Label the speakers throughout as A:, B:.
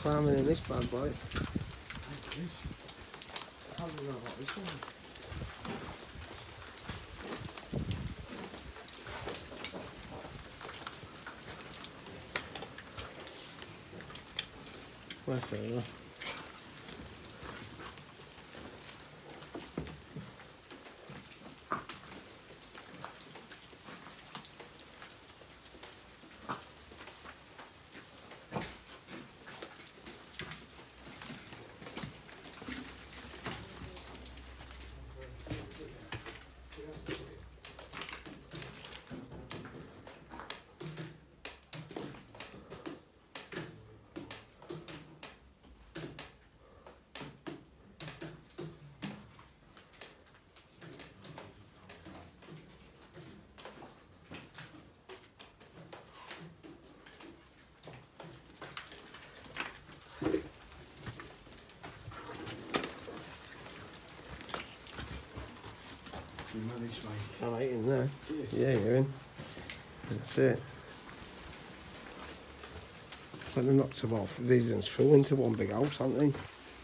A: farming in this bad boy.
B: How do you know about this one?
A: Where's the I'm right in there.
B: Yes.
A: Yeah, you're in. That's it. But they knocked them off. These ones flew into one big house, aren't they?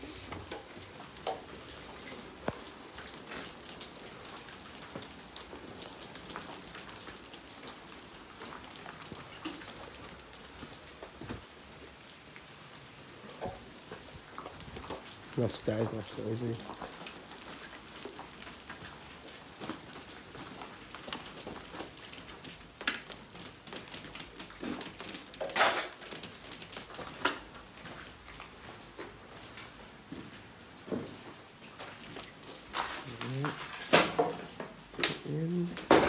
A: No stairs left though, is there? In.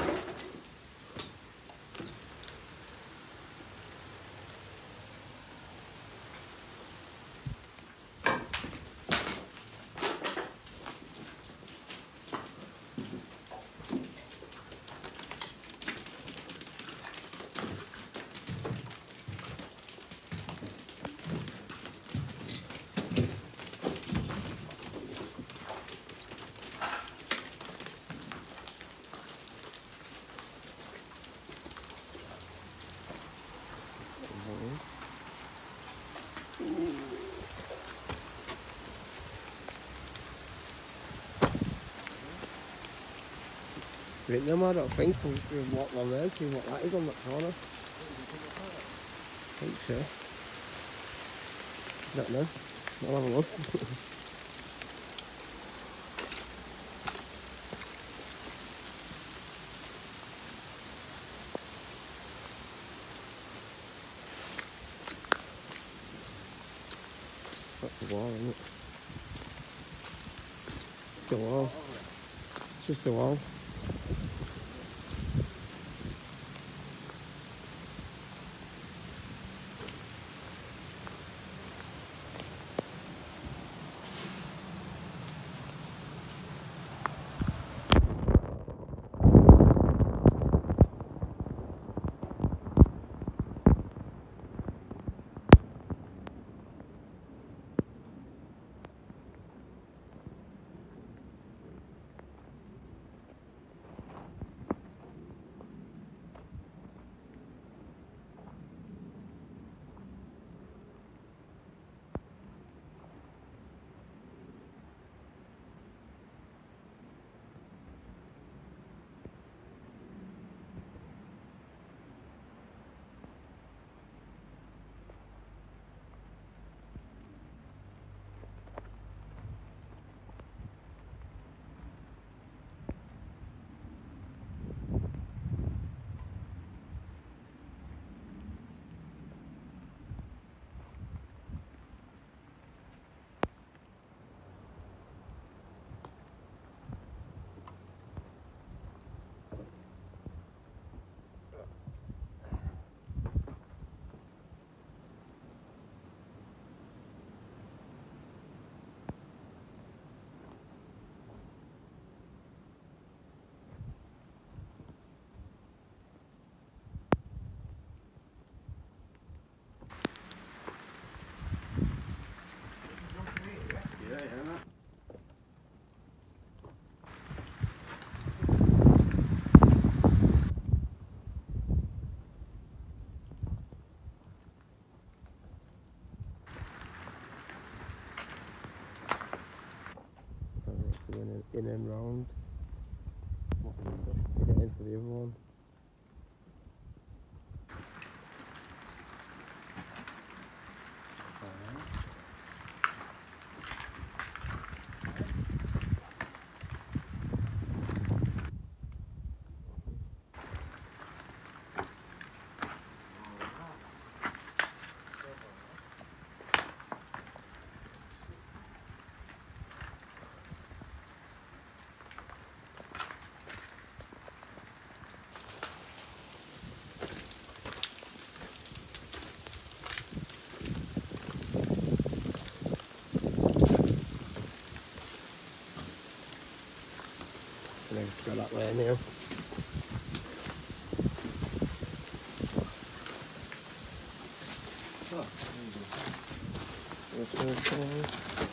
A: Written them, I don't think. We'll walk along there and see what that is on that corner. I think so. Don't know. I'll have a look. That's the wall, isn't it? It's a wall. It's just a wall. in and round to get into the other one. And then go that way now.
B: Oh, there you go.